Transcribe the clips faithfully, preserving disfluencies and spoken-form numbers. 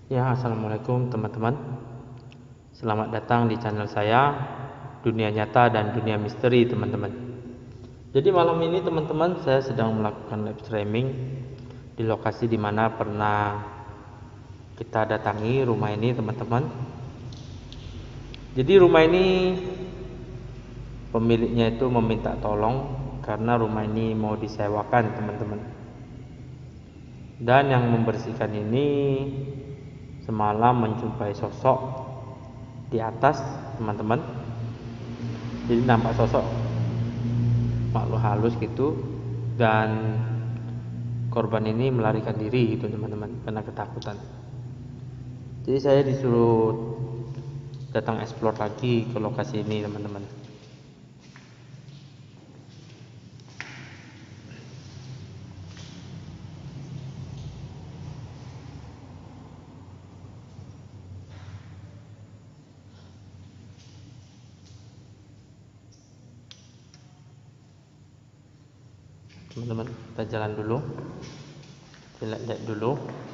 Ya, assalamualaikum teman-teman. Selamat datang di channel saya, Dunia Nyata dan Dunia Misteri, teman-teman. Jadi malam ini teman-teman, saya sedang melakukan live streaming di lokasi dimana pernah kita datangi rumah ini, teman-teman. Jadi rumah ini pemiliknya itu meminta tolong karena rumah ini mau disewakan, teman-teman. Dan yang membersihkan ini semalam menjumpai sosok di atas, teman-teman. Jadi nampak sosok makhluk halus gitu, dan korban ini melarikan diri gitu, teman-teman, karena ketakutan. Jadi saya disuruh datang explore lagi ke lokasi ini, teman-teman. Teman-teman, kita jalan dulu, kita lihat dulu.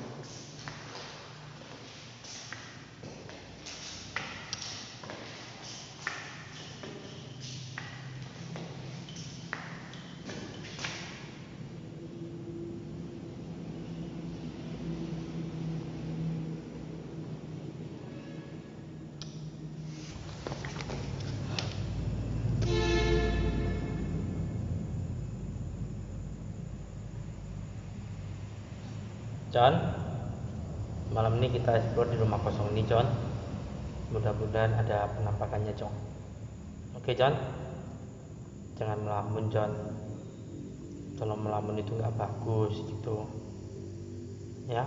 John, malam ini kita explore di rumah kosong ini, John. Mudah-mudahan ada penampakannya, John. Oke, John, jangan melamun, John. Kalau melamun itu nggak bagus gitu, ya.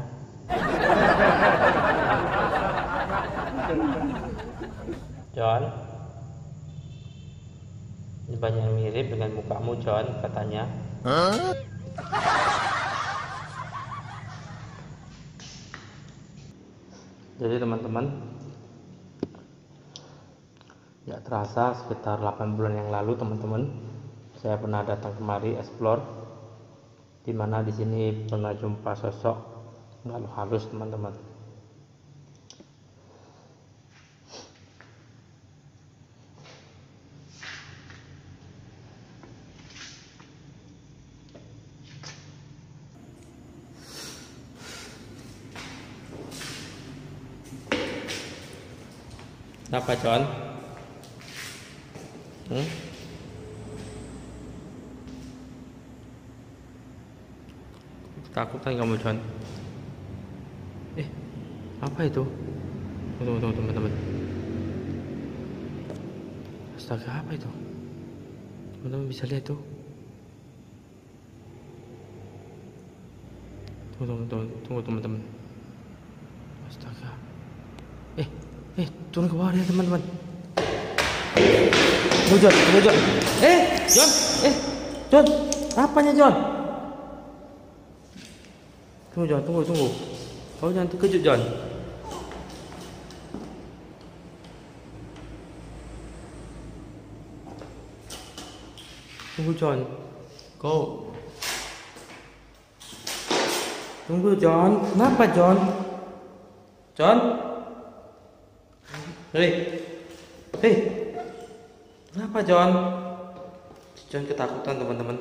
John, ini banyak yang mirip dengan mukamu, John, katanya. Huh? Jadi teman-teman, ya terasa sekitar delapan bulan yang lalu, teman-teman, saya pernah datang kemari explore, dimana di sini pernah jumpa sosok makhluk halus, teman-teman. Apa, John? Hmm? Takutan kamu, John? Eh, apa itu? Tunggu, tunggu, teman-teman. Astaga, apa itu? Teman-teman bisa lihat tuh. Tunggu, tunggu, tunggu, tunggu, teman-teman. Astaga. Eh, eh, turun ke bawah ya, teman-teman. Tunggu, John, tunggu, John. Eh, John, eh, John, apanya, John? Tunggu, John, tunggu, tunggu. Kau jangan terkejut, John. Tunggu, John. Kau tunggu, John. Kenapa, John? John? Hei, hei, kenapa, John? John ketakutan, teman-teman.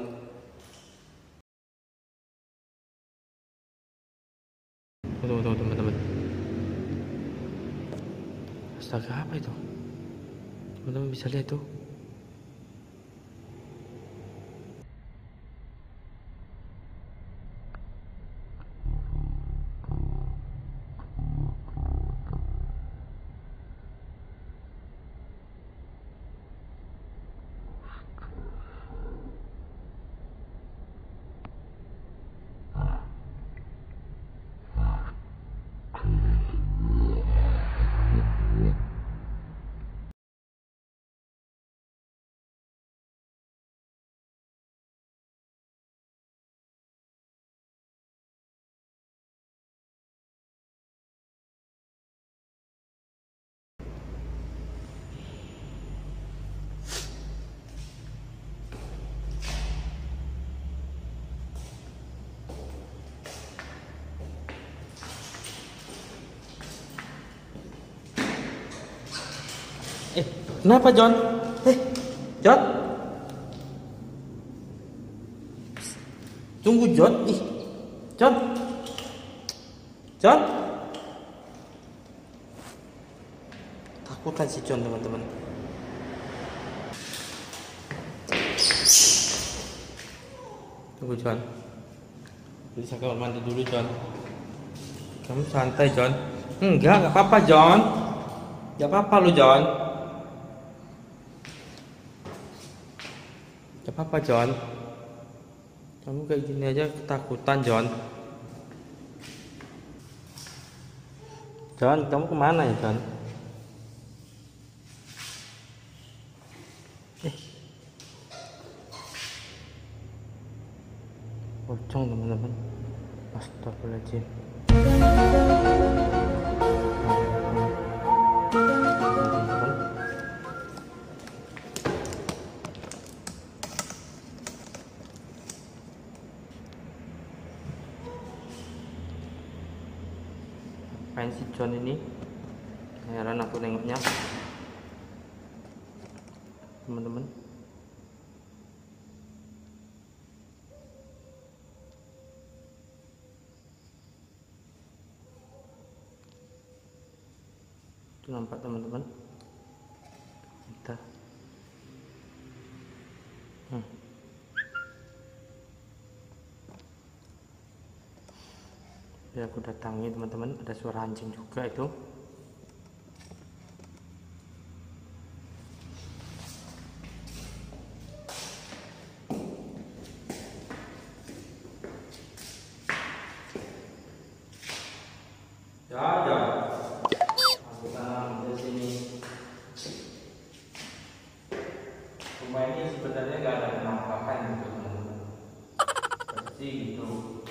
Tunggu, tunggu, teman-teman. Astaga, apa itu? Teman-teman bisa lihat tuh. Kenapa John? Eh, John? Tunggu John. Ih, John. John. Takutan si John teman-teman. Tunggu John. Jadi saya kamar mandi dulu John. Kamu santai John. Enggak, enggak apa-apa John. Enggak apa-apa lu John. Enggak apa-apa John. Kamu kayak gini aja ketakutan John. John, kamu kemana ya John? Eh. Pocong teman-teman. Astagfirullahaladzim. Apain si John ini? Heran aku nengoknya teman-teman. Itu nampak teman-teman. Kita hmm. Ya aku datangi teman-teman, ada suara anjing juga itu. Ya, ya. Aku tanam di sini. Rumah ini sebenarnya nggak ada penampakan gitu teman-teman. Pasti gitu.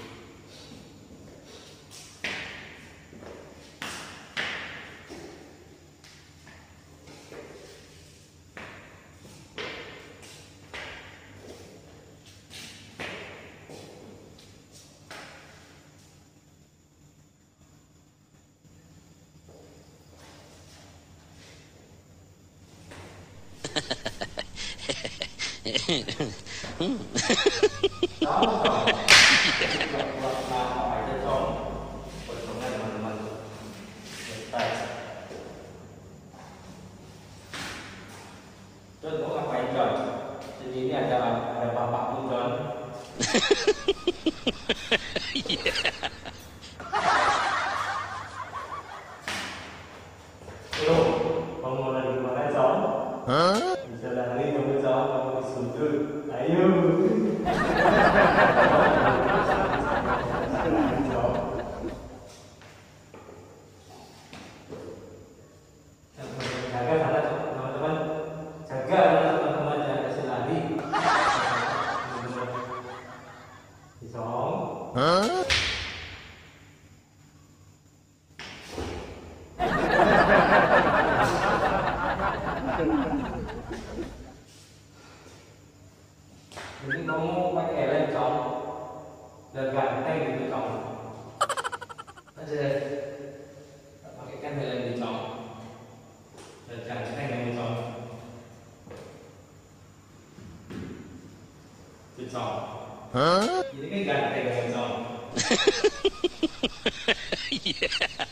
John, mau ngapain John? Jadi ini ada ada bapakmu John. Halo, kamu lagi mana John? Hah? Bisa lari kamu John, kamu disundul. Ayo. Jaga sana teman-teman. Jaga teman-teman jangan kasih lari. Isong. Hah? Jadi kamu pakai helm Cong, dan ganteng gitu Cong. Aja pakai kan helm di Cong, dan ganteng gitu Cong. Di Cong. Hah? Ini kan ganteng gitu Cong. Iya.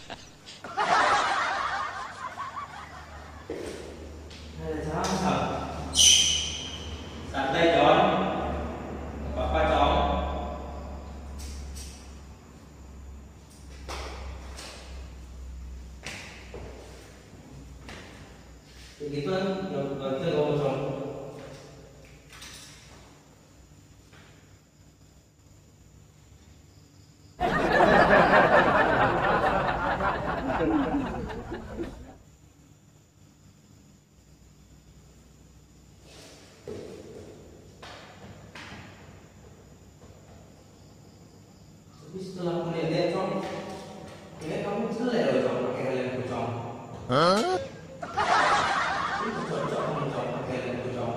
Ada jangan. Santai John. Apa-apa Cong. Begitu kan, nanti ngomong Cong. Tapi setelah aku lihat-lihat Cong, kayaknya kamu jelek loh Cong pakai helm Cong. Hah? Itu cocok kamu Cong pakai helm Cong.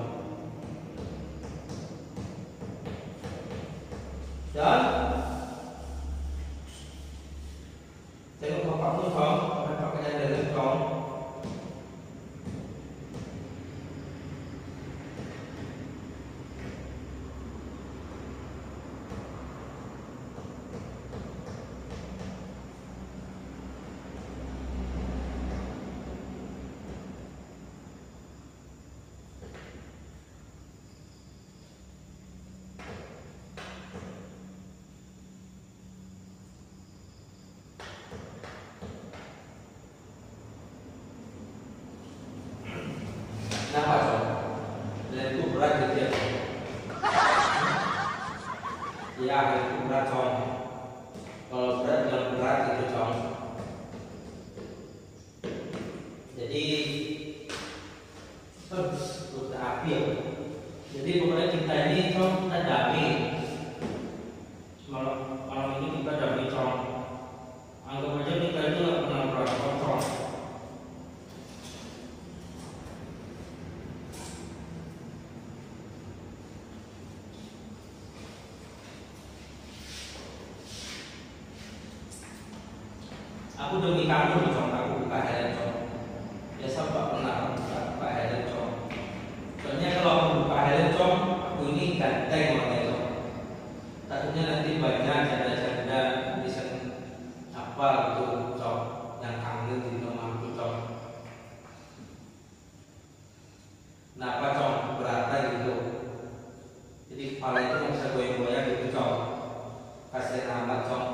Dan tengok bapakmu Cong, pakai pakaian helm Cong. Aku demi kamu Cong, aku buka helm Cong. Biasa Pak pernah buka, buka helm Cong. Soalnya kalau aku buka helm Cong, aku ini ganteng orangnya Cong. Takutnya nanti banyak janda-janda bisa apa gitu Cong, yang kangen di rumah aku Cong. Kenapa Cong berata gitu? Jadi kepala itu nggak bisa goyang-goyang gitu Cong. Kasihan amat Cong.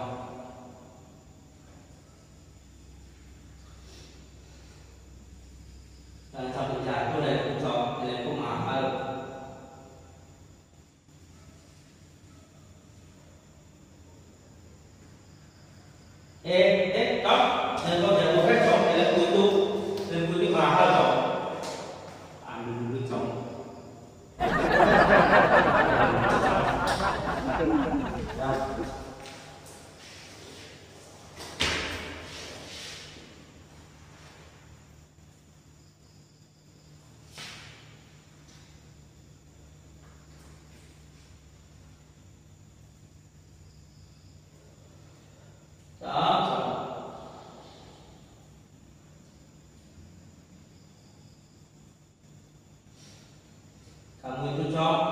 Jangan sampai jatuh dari Cong, dari aku mahal. Eh, eh, Cong, jangan kau jatuh kan Cong, dari aku itu, dari aku itu mahal Cong. Ambil dulu Cong. Ya. Cong, Cong. Kamu itu Cong.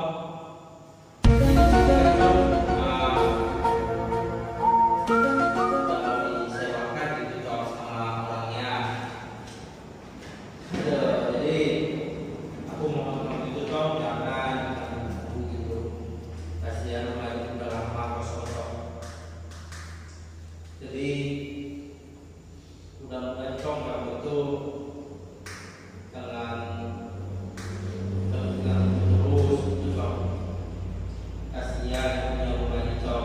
Jadi mudah-mudahan Cong kamu itu dengan dengan terus itu Cong. Kasihan punya rumah ini Cong.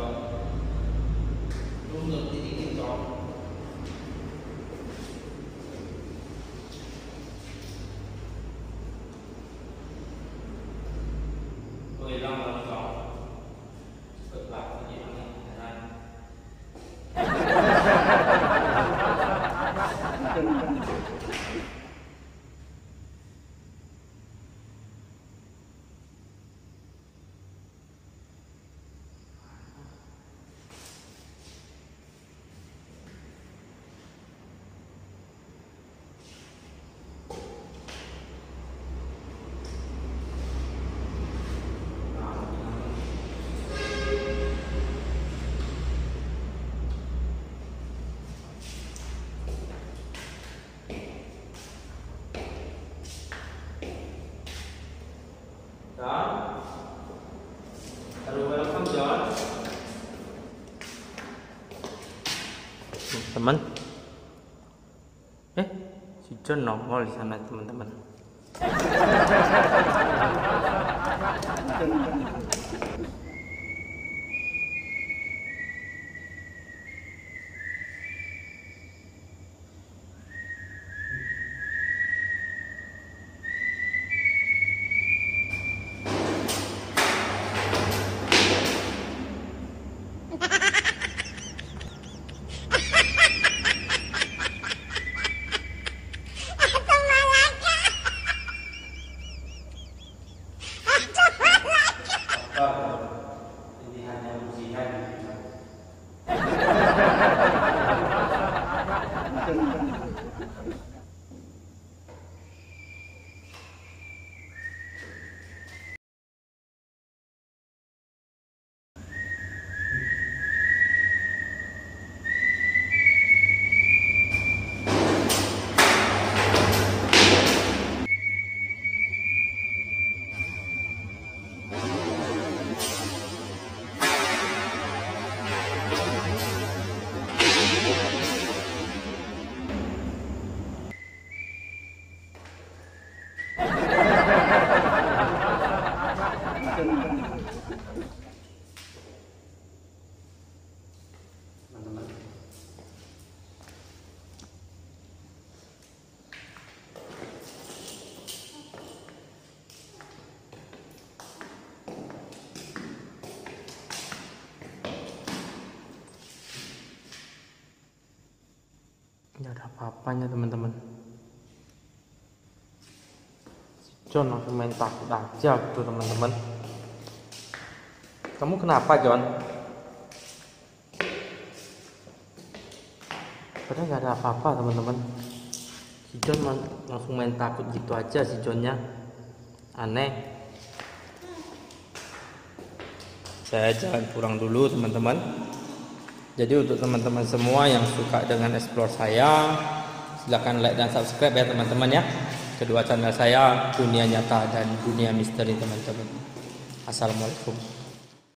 Lu ngerti dikit Cong. Gue hilang kamu Cong. Cepet banget hilangnya beneran. John, hello, welcome John. Teman, eh si John nongol di sana teman-teman. Ini hanya musikan. Teman-teman. Nggak ada apa-apanya teman-teman. Si John langsung main takut aja gitu teman-teman. Kamu kenapa John? padahal nggak ada apa-apa teman-teman. Si John langsung main takut gitu aja, si Johnnya aneh. Saya jalan kurang dulu teman-teman. Jadi untuk teman-teman semua yang suka dengan explore saya, silahkan like dan subscribe ya teman-teman ya, kedua channel saya, Dunia Nyata dan Dunia Misteri teman-teman. Assalamualaikum.